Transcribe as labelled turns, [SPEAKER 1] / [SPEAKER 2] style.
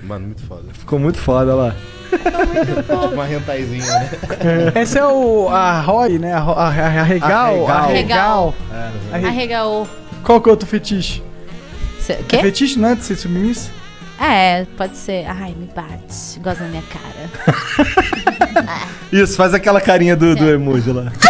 [SPEAKER 1] Mano, muito foda.
[SPEAKER 2] Ficou muito foda lá.
[SPEAKER 1] Tipo uma rentaizinha, né?
[SPEAKER 3] Esse é a Roy, né? Arregal.
[SPEAKER 4] Arregal.
[SPEAKER 3] Arregal. Qual que é o outro fetiche?
[SPEAKER 4] Quê?
[SPEAKER 3] É fetiche, não é? De ser submissa?
[SPEAKER 4] É, pode ser. Ai, me bate. Gosta da minha cara.
[SPEAKER 2] Isso, faz aquela carinha do emoji lá.